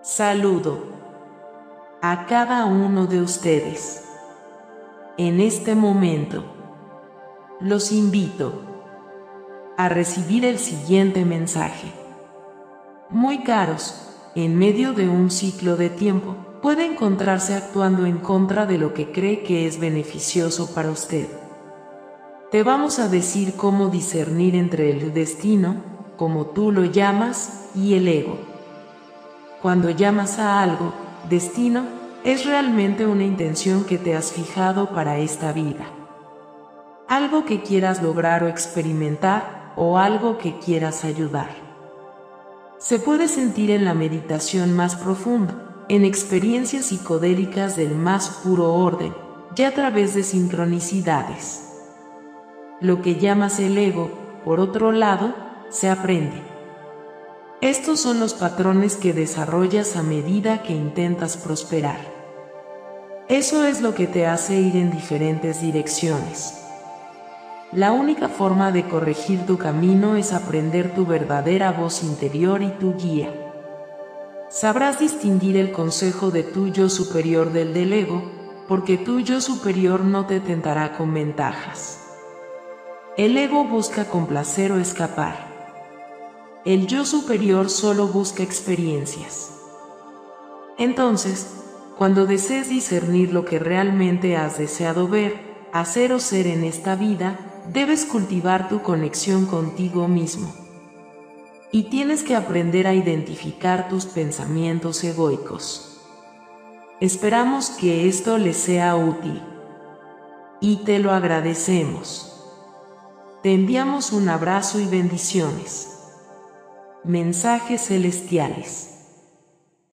Saludo a cada uno de ustedes. En este momento, los invito a recibir el siguiente mensaje. Muy caros, en medio de un ciclo de tiempo, puede encontrarse actuando en contra de lo que cree que es beneficioso para usted. Te vamos a decir cómo discernir entre el destino, como tú lo llamas, y el ego. Cuando llamas a algo destino, es realmente una intención que te has fijado para esta vida. Algo que quieras lograr o experimentar, o algo que quieras ayudar. Se puede sentir en la meditación más profunda, en experiencias psicodélicas del más puro orden, y a través de sincronicidades. Lo que llamas el ego, por otro lado, se aprende. Estos son los patrones que desarrollas a medida que intentas prosperar. Eso es lo que te hace ir en diferentes direcciones. La única forma de corregir tu camino es aprender tu verdadera voz interior y tu guía. Sabrás distinguir el consejo de tu yo superior del ego, porque tu yo superior no te tentará con ventajas. El ego busca complacer o escapar. El yo superior solo busca experiencias. Entonces, cuando desees discernir lo que realmente has deseado ver, hacer o ser en esta vida, debes cultivar tu conexión contigo mismo. Y tienes que aprender a identificar tus pensamientos egoicos. Esperamos que esto les sea útil. Y te lo agradecemos. Te enviamos un abrazo y bendiciones. Mensajes celestiales.